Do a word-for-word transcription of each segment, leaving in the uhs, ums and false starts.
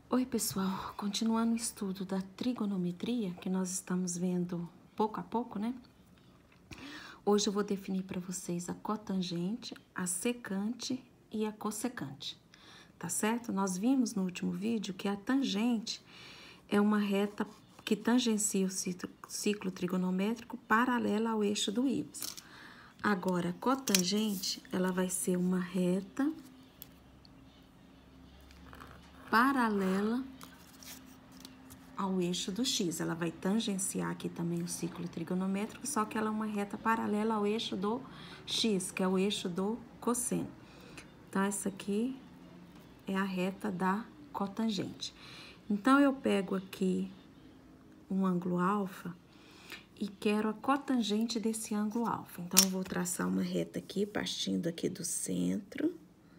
Oi, pessoal. Continuando o estudo da trigonometria, que nós estamos vendo pouco a pouco, né? Hoje eu vou definir para vocês a cotangente, a secante e a cossecante, tá certo? Nós vimos no último vídeo que a tangente é uma reta que tangencia o ciclo, ciclo trigonométrico paralela ao eixo do Y. Agora, a cotangente, ela vai ser uma reta paralela ao eixo do X. Ela vai tangenciar aqui também o ciclo trigonométrico, só que ela é uma reta paralela ao eixo do X, que é o eixo do cosseno. Então, essa aqui é a reta da cotangente. Então, eu pego aqui um ângulo alfa e quero a cotangente desse ângulo alfa. Então, eu vou traçar uma reta aqui, partindo aqui do centro,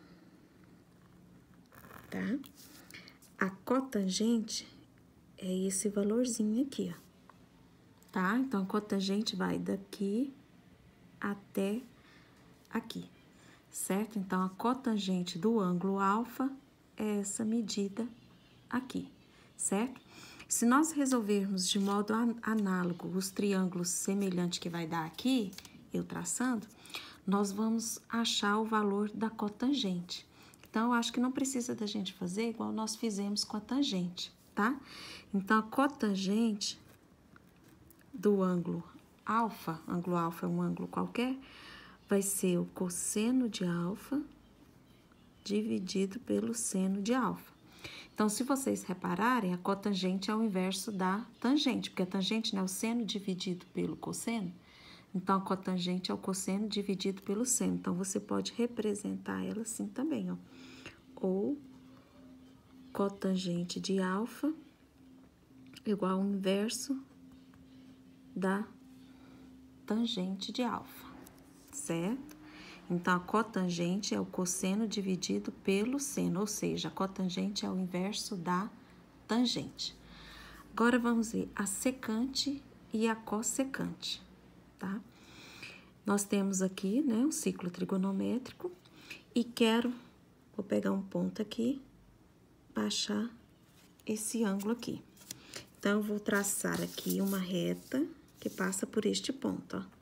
tá? A cotangente é esse valorzinho aqui, ó, tá? Então, a cotangente vai daqui até aqui, certo? Então, a cotangente do ângulo alfa é essa medida aqui, certo? Se nós resolvermos de modo análogo os triângulos semelhantes que vai dar aqui, eu traçando, nós vamos achar o valor da cotangente. Então, eu acho que não precisa da gente fazer igual nós fizemos com a tangente, tá? Então, a cotangente do ângulo alfa, ângulo alfa é um ângulo qualquer, vai ser o cosseno de alfa dividido pelo seno de alfa. Então, se vocês repararem, a cotangente é o inverso da tangente, porque a tangente não é o seno dividido pelo cosseno, então a cotangente é o cosseno dividido pelo seno. Então, você pode representar ela assim também, ó. Ou cotangente de alfa igual ao inverso da tangente de alfa, certo? Então, a cotangente é o cosseno dividido pelo seno, ou seja, a cotangente é o inverso da tangente. Agora, vamos ver a secante e a cossecante, tá? Nós temos aqui, né, um ciclo trigonométrico e quero, vou pegar um ponto aqui, baixar esse ângulo aqui. Então, eu vou traçar aqui uma reta que passa por este ponto, ó.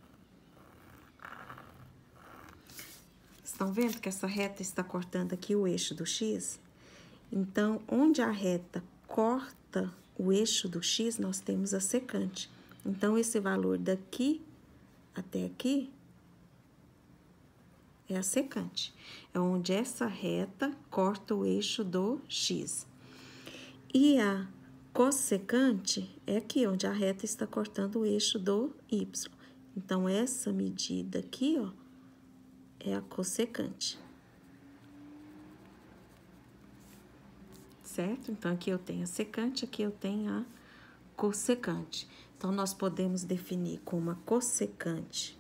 Estão vendo que essa reta está cortando aqui o eixo do X? Então, onde a reta corta o eixo do X, nós temos a secante. Então, esse valor daqui até aqui é a secante. É onde essa reta corta o eixo do X. E a cossecante é aqui, onde a reta está cortando o eixo do Y. Então, essa medida aqui, ó, é a cossecante. Certo? Então, aqui eu tenho a secante, aqui eu tenho a cossecante. Então, nós podemos definir como a cossecante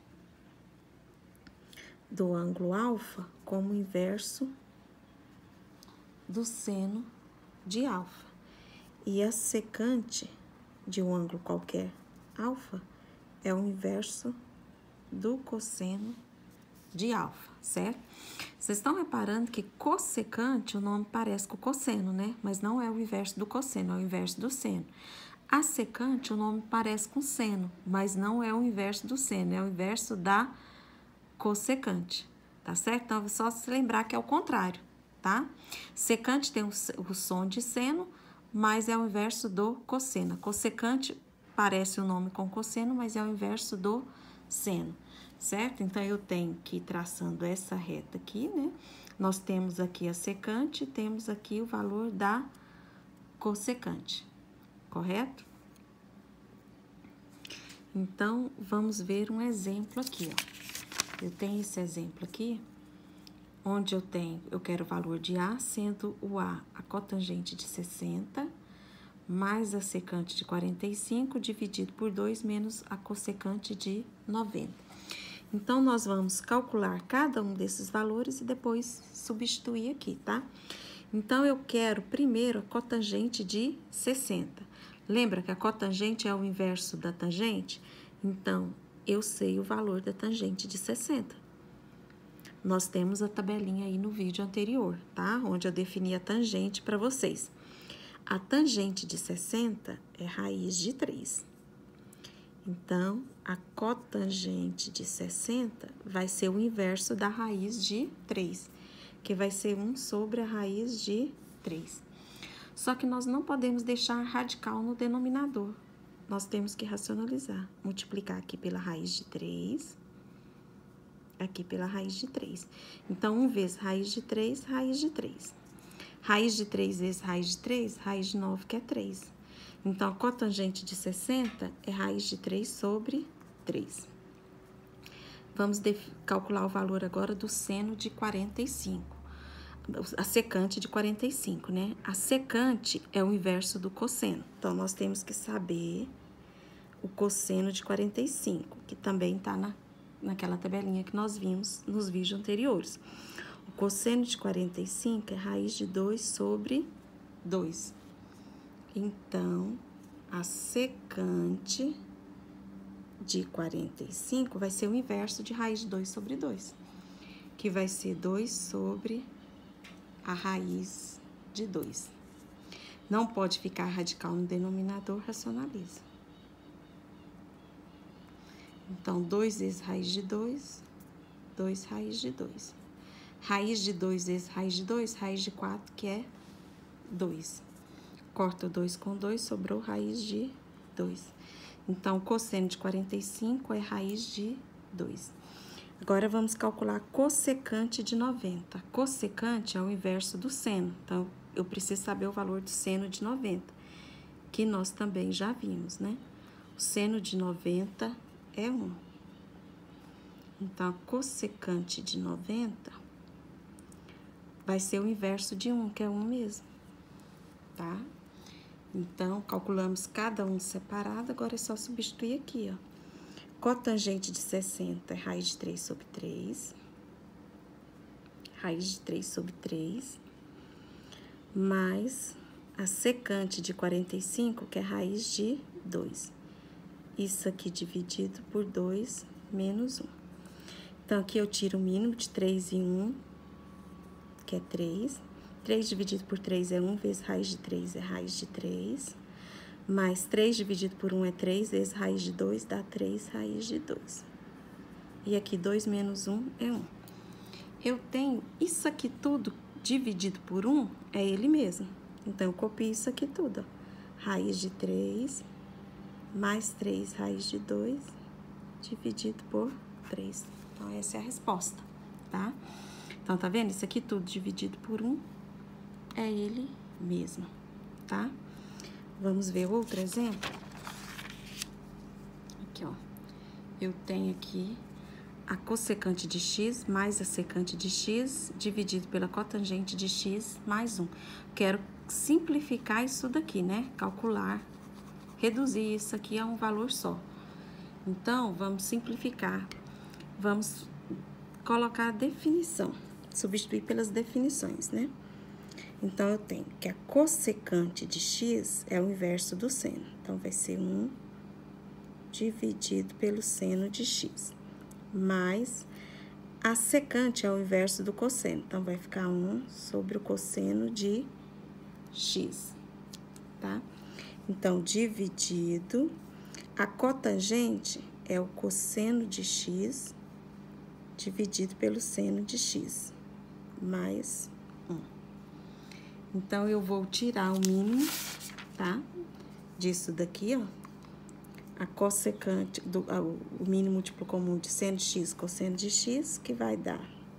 do ângulo alfa como inverso do seno de alfa. E a secante de um ângulo qualquer alfa é o inverso do cosseno de alfa, certo? Vocês estão reparando que cossecante, o nome parece com cosseno, né? Mas não é o inverso do cosseno, é o inverso do seno. A secante, o nome parece com seno, mas não é o inverso do seno, é o inverso da cossecante, tá certo? Então, é só se lembrar que é o contrário, tá? Secante tem o, o som de seno, mas é o inverso do cosseno. Cossecante parece o nome com cosseno, mas é o inverso do seno, certo? Então, eu tenho que ir traçando essa reta aqui, né? Nós temos aqui a secante, temos aqui o valor da cossecante, correto? Então, vamos ver um exemplo aqui, ó. Eu tenho esse exemplo aqui, onde eu tenho, eu quero o valor de A, sendo o A a cotangente de sessenta, mais a secante de quarenta e cinco, dividido por dois, menos a cossecante de noventa. Então, nós vamos calcular cada um desses valores e depois substituir aqui, tá? Então, eu quero primeiro a cotangente de sessenta. Lembra que a cotangente é o inverso da tangente? Então, eu sei o valor da tangente de sessenta. Nós temos a tabelinha aí no vídeo anterior, tá? Onde eu defini a tangente para vocês. a tangente de sessenta é raiz de três. Então, a cotangente de sessenta vai ser o inverso da raiz de três, que vai ser um sobre a raiz de três. Só que nós não podemos deixar radical no denominador. Nós temos que racionalizar. Multiplicar aqui pela raiz de três, aqui pela raiz de três. Então, um vezes raiz de três, raiz de três. Raiz de três vezes raiz de três, raiz de nove, que é três. Então, a cotangente de sessenta é raiz de três sobre três. Vamos calcular o valor agora do seno de quarenta e cinco. A secante de quarenta e cinco, né? A secante é o inverso do cosseno. Então, nós temos que saber o cosseno de quarenta e cinco, que também está na, naquela tabelinha que nós vimos nos vídeos anteriores. O cosseno de quarenta e cinco é raiz de dois sobre dois. Então, a secante de quarenta e cinco vai ser o inverso de raiz de dois sobre dois, que vai ser dois sobre a raiz de dois. Não pode ficar radical no denominador, racionaliza. Então, dois vezes raiz de dois, dois raiz de dois. Raiz de dois vezes raiz de dois, raiz de quatro, que é dois. Corta o dois com dois, sobrou raiz de dois. Então, cosseno de quarenta e cinco é raiz de dois. Agora, vamos calcular a cossecante de noventa. Cossecante é o inverso do seno. Então, eu preciso saber o valor do seno de noventa, que nós também já vimos, né? O seno de noventa é um. Então, a cossecante de noventa vai ser o inverso de um, que é um mesmo, tá? Então, calculamos cada um separado, agora é só substituir aqui, ó. Cotangente de sessenta é raiz de três sobre três. Raiz de três sobre três. Mais a secante de quarenta e cinco, que é raiz de dois. Isso aqui dividido por dois, menos um. Então, aqui eu tiro o mínimo de três e um, que é três. três dividido por três é um, vezes raiz de três é raiz de três. Mais três dividido por um é três, vezes raiz de dois dá três raiz de dois. E aqui dois menos um é um. Eu tenho isso aqui tudo dividido por um, é ele mesmo. Então, eu copio isso aqui tudo, ó. Raiz de três, mais três raiz de dois, dividido por três. Então, essa é a resposta, tá? Então, tá vendo? Isso aqui tudo dividido por um é ele mesmo, tá? Vamos ver outro exemplo? Aqui, ó. Eu tenho aqui a cossecante de x mais a secante de x dividido pela cotangente de x mais um. Quero simplificar isso daqui, né? Calcular, reduzir isso aqui a um valor só. Então, vamos simplificar. Vamos colocar a definição, substituir pelas definições, né? Então, eu tenho que a cossecante de x é o inverso do seno. Então, vai ser um dividido pelo seno de x. Mais a secante é o inverso do cosseno. Então, vai ficar um sobre o cosseno de x, tá? Então, dividido, a cotangente é o cosseno de x dividido pelo seno de x, mais um. Então, eu vou tirar o mínimo, tá? Disso daqui, ó. A cossecante, do, a, o mínimo múltiplo comum de seno de x, cosseno de x, que vai dar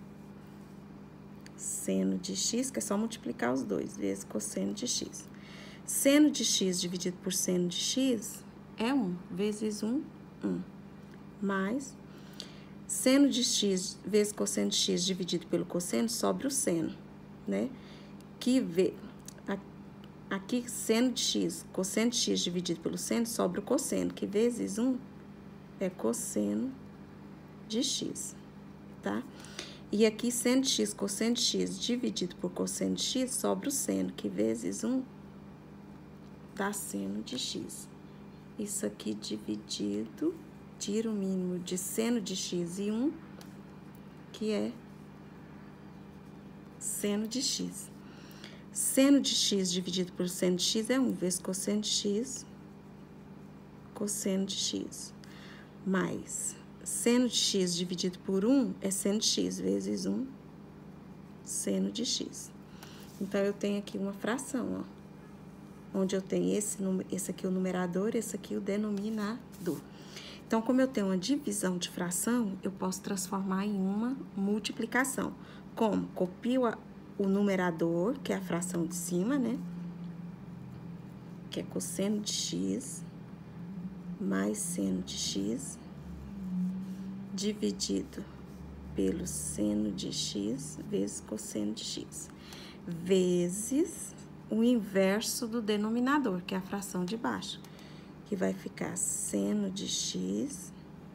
seno de x, que é só multiplicar os dois, vezes cosseno de x. Seno de x dividido por seno de x é um, vezes um, um. Mais seno de x vezes cosseno de x dividido pelo cosseno, sobra o seno, né? Que vê, aqui, seno de x, cosseno de x dividido pelo seno, sobra o cosseno, que vezes um é cosseno de x, tá? E aqui, seno de x, cosseno de x dividido por cosseno de x, sobra o seno, que vezes um dá seno de x. Isso aqui dividido, tira o mínimo de seno de x e um, que é seno de x. Seno de x dividido por seno de x é um vezes cosseno de x, cosseno de x, mais seno de x dividido por um é seno de x vezes um seno de x. Então, eu tenho aqui uma fração, ó, onde eu tenho esse, esse aqui o numerador, esse aqui o denominador. Então, como eu tenho uma divisão de fração, eu posso transformar em uma multiplicação. Como? Copio a, o numerador, que é a fração de cima, né? Que é cosseno de x mais seno de x, dividido pelo seno de x vezes cosseno de x, vezes o inverso do denominador, que é a fração de baixo, que vai ficar seno de x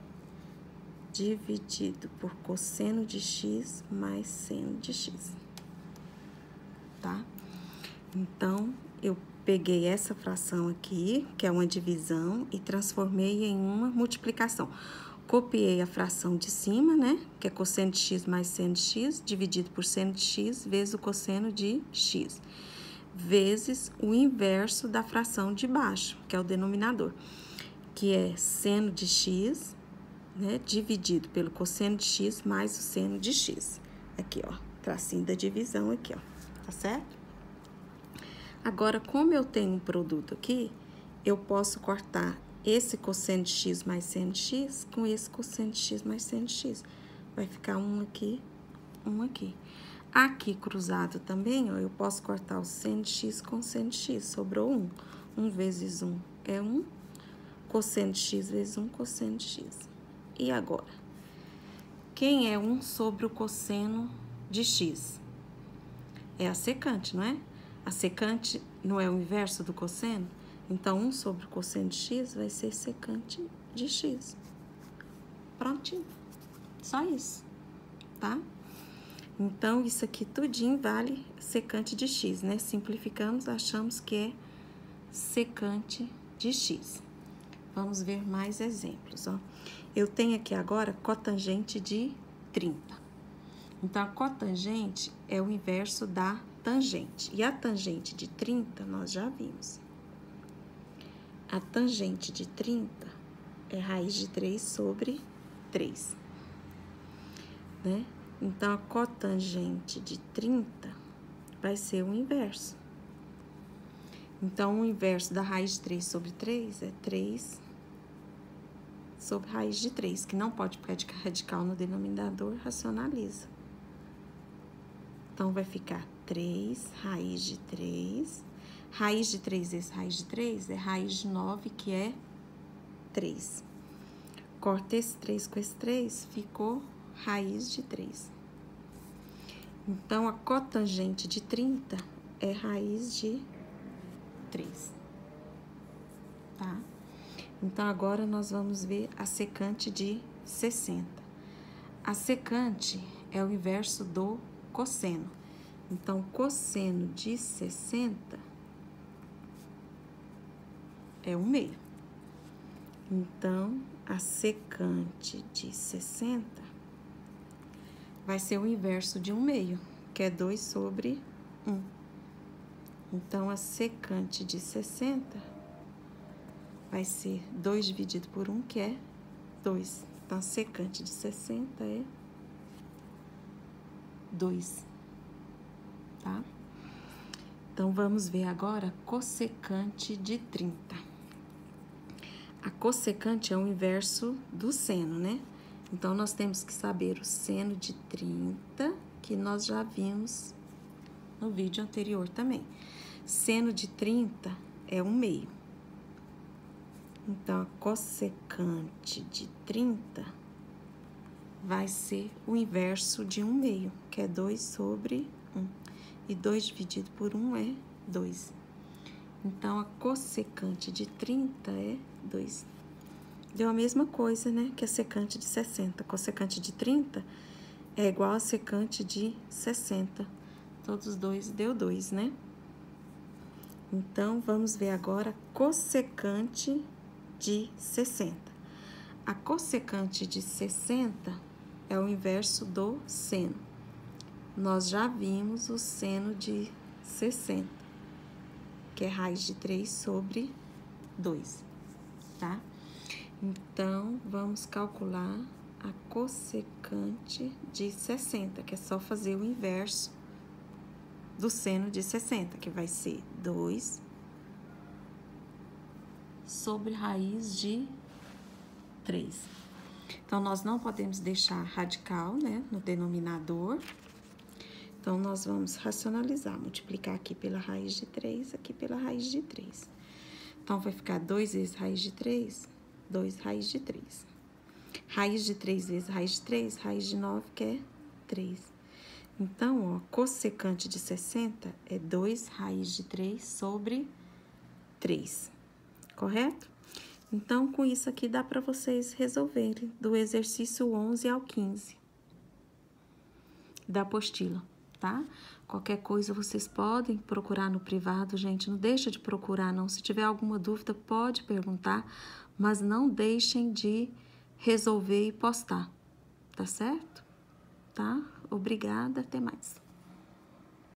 dividido por cosseno de x mais seno de x, tá? Então, eu peguei essa fração aqui, que é uma divisão, e transformei em uma multiplicação. Copiei a fração de cima, né, que é cosseno de x mais seno de x, dividido por seno de x, vezes o cosseno de x, vezes o inverso da fração de baixo, que é o denominador, que é seno de x, né, dividido pelo cosseno de x mais o seno de x. Aqui, ó, tracinho da divisão aqui, ó, tá certo? Agora, como eu tenho um produto aqui, eu posso cortar esse cosseno de x mais seno de x com esse cosseno de x mais seno de x. Vai ficar um aqui, um aqui. Aqui, cruzado também, ó, eu posso cortar o seno de x com seno de x. Sobrou um. um vezes um é um. Cosseno de x vezes um, cosseno de x. E agora? Quem é um sobre o cosseno de x? É a secante, não é? A secante não é o inverso do cosseno? Então, um sobre o cosseno de x vai ser secante de x. Prontinho. Só isso, tá? Então, isso aqui tudinho vale secante de x, né? Simplificamos, achamos que é secante de x. Vamos ver mais exemplos, ó. Eu tenho aqui agora cotangente de trinta. Então, a cotangente é o inverso da tangente. E a tangente de trinta, nós já vimos. A tangente de trinta é raiz de três sobre três, né? Então, a cotangente de trinta vai ser o inverso. Então, o inverso da raiz de três sobre três é três sobre raiz de três, que não pode ficar radical no denominador, racionaliza. Então, vai ficar três raiz de três. Raiz de três vezes raiz de três é raiz de nove, que é três. Corta esse três com esse três, ficou raiz de três. Então, a cotangente de trinta é raiz de três, tá? Então, agora nós vamos ver a secante de sessenta. A secante é o inverso do cosseno. Então, cosseno de sessenta é um meio. Então, a secante de sessenta vai ser o inverso de um meio, que é dois sobre um. Então, a secante de sessenta vai ser dois dividido por um, que é dois. Então, a secante de sessenta é dois, tá? Então, vamos ver agora a cossecante de trinta. A cossecante é o inverso do seno, né? Então, nós temos que saber o seno de trinta, que nós já vimos no vídeo anterior também. Seno de trinta é um meio. Então, a cossecante de trinta vai ser o inverso de um meio, que é dois sobre um. E dois dividido por um é dois. Então, a cossecante de trinta é dois. Deu a mesma coisa, né, que a secante de sessenta. A cossecante de trinta é igual a secante de sessenta. Todos os dois deu dois, né? Então, vamos ver agora a cossecante de sessenta. A cossecante de sessenta é o inverso do seno. Nós já vimos o seno de sessenta, que é raiz de três sobre dois, tá? Então, vamos calcular a cossecante de sessenta, que é só fazer o inverso do seno de sessenta, que vai ser dois sobre raiz de três. Então, nós não podemos deixar radical, né, no denominador. Então, nós vamos racionalizar, multiplicar aqui pela raiz de três, aqui pela raiz de três. Então, vai ficar dois vezes raiz de três, dois raiz de três. Raiz de três vezes raiz de três, raiz de nove, que é três. Então, ó, cossecante de sessenta é dois raiz de três sobre três, correto? Então, com isso aqui, dá para vocês resolverem do exercício onze ao quinze da apostila, tá? Qualquer coisa, vocês podem procurar no privado, gente, não deixa de procurar, não. Se tiver alguma dúvida, pode perguntar, mas não deixem de resolver e postar, tá certo? Tá? Obrigada, até mais.